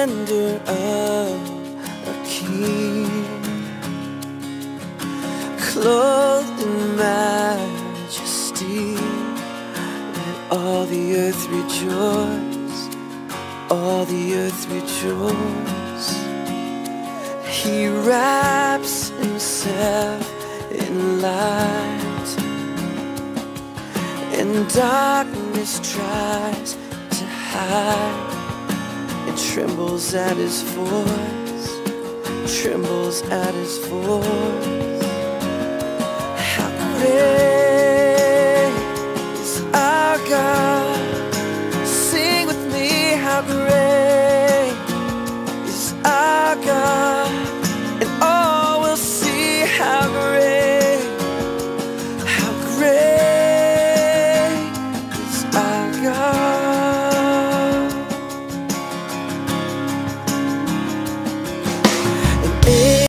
splendor of a king, clothed in majesty. Let all the earth rejoice, all the earth rejoice. He wraps himself in light, and darkness tries to hide. It trembles at his voice, trembles at his voice. How great